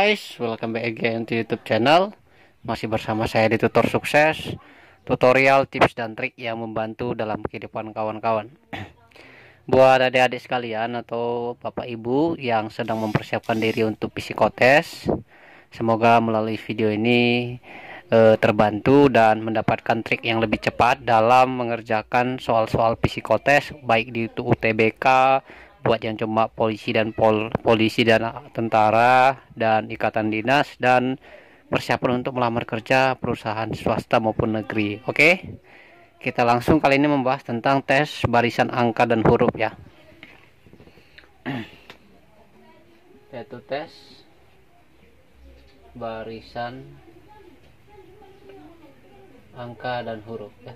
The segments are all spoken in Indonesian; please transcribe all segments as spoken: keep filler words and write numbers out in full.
guys, welcome back again to YouTube channel. Masih bersama saya di Tutor Sukses, tutorial tips dan trik yang membantu dalam kehidupan kawan-kawan. Buat adik-adik sekalian atau bapak ibu yang sedang mempersiapkan diri untuk psikotes, semoga melalui video ini eh, terbantu dan mendapatkan trik yang lebih cepat dalam mengerjakan soal-soal psikotes, baik di U T B K, buat yang cuma polisi dan pol, polisi dan tentara dan ikatan dinas, dan persiapan untuk melamar kerja perusahaan swasta maupun negeri. Oke, kita langsung kali ini membahas tentang tes barisan angka dan huruf ya, yaitu tes barisan angka dan huruf ya.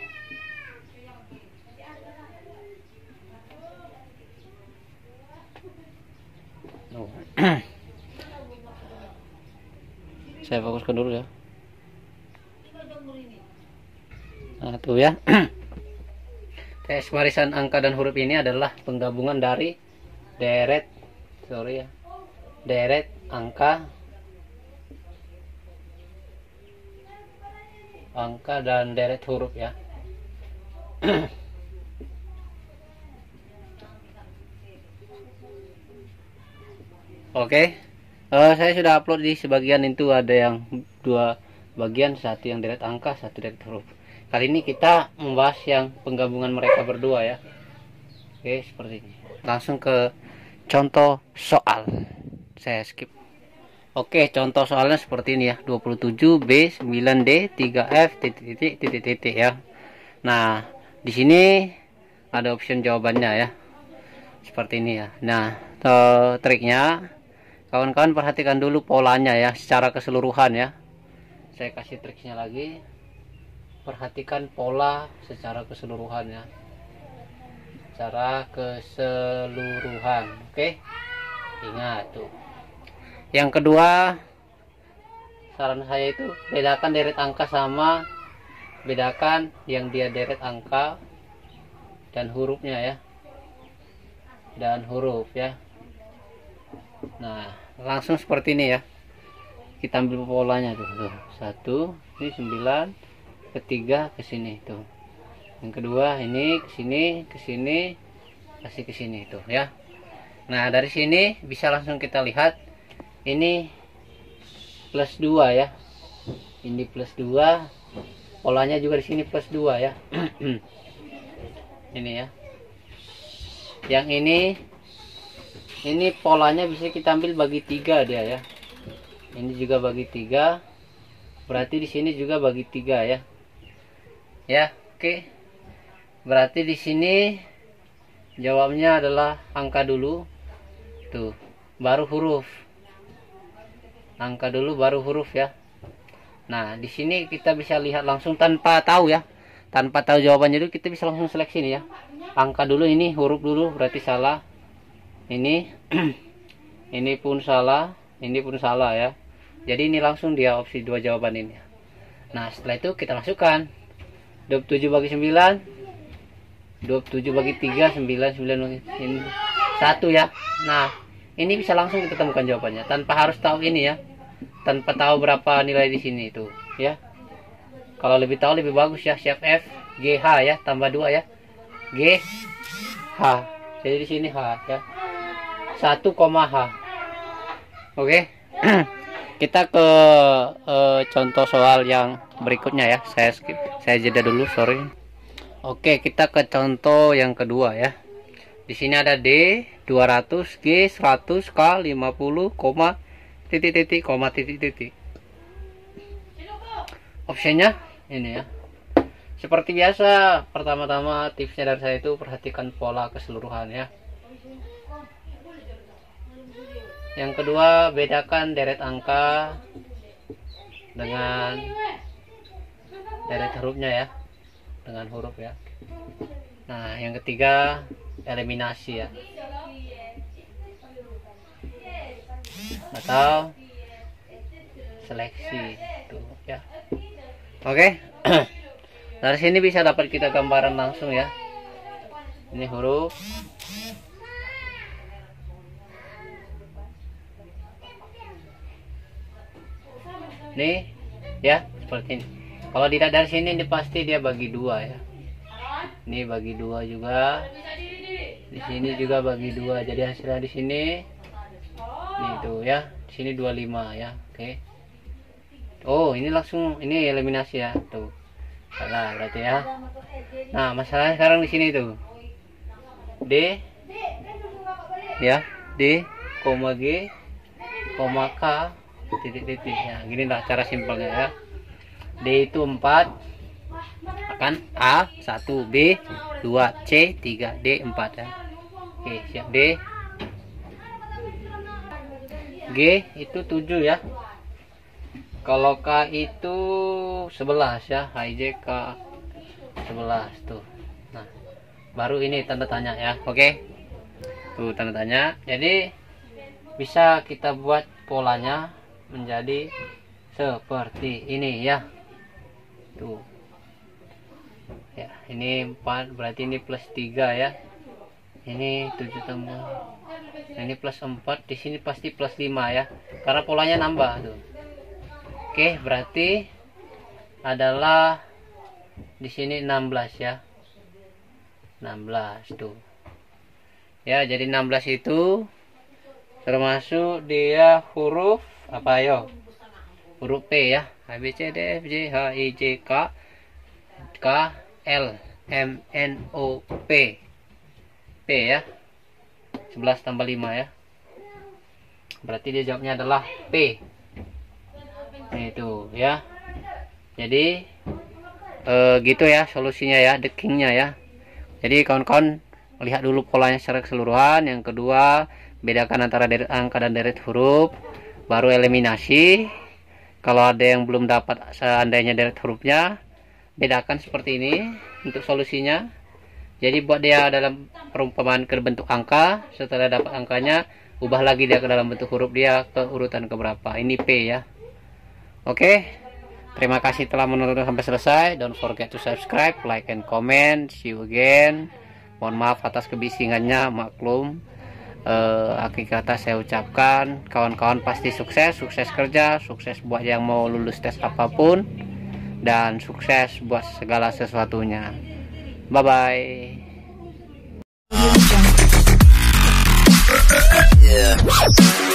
Oh. Saya fokuskan dulu ya. Nah, tuh ya. Tes barisan angka dan huruf ini adalah penggabungan dari deret, sorry ya, deret angka, angka dan deret huruf ya. Oke, uh, saya sudah upload di sebagian itu, ada yang dua bagian, satu yang deret angka, satu deret huruf. Kali ini kita membahas yang penggabungan mereka berdua ya. Oke, seperti ini. Langsung ke contoh soal. Saya skip. Oke, contoh soalnya seperti ini ya. dua puluh tujuh B sembilan D tiga F titik titik titik titik ya. Nah, di sini ada option jawabannya ya. Seperti ini ya. Nah, triknya, kawan-kawan perhatikan dulu polanya ya, secara keseluruhan ya. Saya kasih triknya lagi. Perhatikan pola secara keseluruhan ya. Secara keseluruhan. Oke. Ingat tuh. Yang kedua, saran saya itu bedakan deret angka sama bedakan yang dia deret angka dan hurufnya ya. Dan huruf ya. Nah, langsung seperti ini ya. Kita ambil polanya tuh, tuh. Satu, ini sembilan, ketiga ke sini tuh. Yang kedua ini ke sini, ke sini, kasih ke sini tuh ya. Nah, dari sini bisa langsung kita lihat ini plus dua ya. Ini plus dua. Polanya juga di sini plus dua ya. Ini ya. Yang ini ini polanya bisa kita ambil bagi tiga dia ya. Ini juga bagi tiga, berarti di sini juga bagi tiga ya. Ya, oke. Berarti di sini jawabnya adalah angka dulu, tuh, baru huruf. Angka dulu baru huruf ya. Nah, di sini kita bisa lihat langsung tanpa tahu ya, tanpa tahu jawabannya dulu kita bisa langsung seleksi nih ya. Angka dulu, ini huruf dulu, berarti salah. Ini ini pun salah, ini pun salah ya. Jadi ini langsung dia opsi dua jawaban ini. Nah, setelah itu kita masukkan dua puluh tujuh bagi sembilan, dua puluh tujuh bagi tiga, sembilan, sembilan bagi ini satu ya. Nah, ini bisa langsung kita temukan jawabannya tanpa harus tahu ini ya. Tanpa tahu berapa nilai di sini itu ya. Kalau lebih tahu lebih bagus ya, Shift F G H ya, tambah dua ya. G H. Jadi di sini H ya. satu, H. Oke. Kita ke uh, contoh soal yang berikutnya ya. Saya skip, saya jeda dulu, sorry. Oke, kita ke contoh yang kedua ya. Di sini ada D dua ratus, G seratus, K lima puluh, koma titik titik, koma titik titik. Opsinya ini ya. Seperti biasa, pertama-tama tipsnya dari saya itu perhatikan pola keseluruhan ya. Yang kedua, bedakan deret angka dengan deret hurufnya ya, dengan huruf ya. Nah, yang ketiga, eliminasi ya, atau seleksi tuh ya. Oke. Dari sini bisa dapat kita gambaran langsung ya. Ini huruf, nih ya, seperti ini. Kalau tidak dari sini ini pasti dia bagi dua ya. Ini bagi dua juga. Di sini juga bagi dua. Jadi hasilnya di sini nih tuh ya. Di sini dua puluh lima ya. Oke. Oh, ini langsung ini eliminasi ya. Tuh. Salah berarti ya. Nah, masalahnya sekarang di sini tuh. D ya, D, koma G, koma K, titik-titik ya. Gini lah cara simpelnya ya. D itu empat, kan A satu, B dua, C tiga, D empat ya. Oke, siap. D, G itu tujuh ya. Kalau K itu sebelas ya. H I J K sebelas tuh. Nah, baru ini tanda tanya ya. Oke. Tuh tanda tanya. Jadi bisa kita buat polanya menjadi seperti ini ya. Tuh ya, ini empat berarti ini plus tiga ya, ini tujuh tambah ini plus empat, di sini pasti plus lima ya karena polanya nambah tuh. Oke, berarti adalah di sini enam belas ya, enam belas tuh ya. Jadi enam belas itu termasuk dia huruf apa yo, huruf P ya. A B C D E F G H I J K K L M N O P P ya. Sebelas tambah lima ya, berarti dia jawabnya adalah P. Nah, itu ya. Jadi eh, gitu ya solusinya ya, dekingnya ya. Jadi kawan-kawan lihat dulu polanya secara keseluruhan. Yang kedua, bedakan antara deret angka dan deret huruf, baru eliminasi. Kalau ada yang belum dapat seandainya deret hurufnya, bedakan seperti ini untuk solusinya. Jadi buat dia dalam perumpamaan ke bentuk angka, setelah dapat angkanya ubah lagi dia ke dalam bentuk huruf dia ke urutan keberapa. Ini P ya. Oke, terima kasih telah menonton sampai selesai. Don't forget to subscribe, like and comment. See you again. Mohon maaf atas kebisingannya, maklum. Uh, akhir kata saya ucapkan, kawan-kawan pasti sukses, sukses kerja, sukses buat yang mau lulus tes apapun, dan sukses buat segala sesuatunya. Bye bye.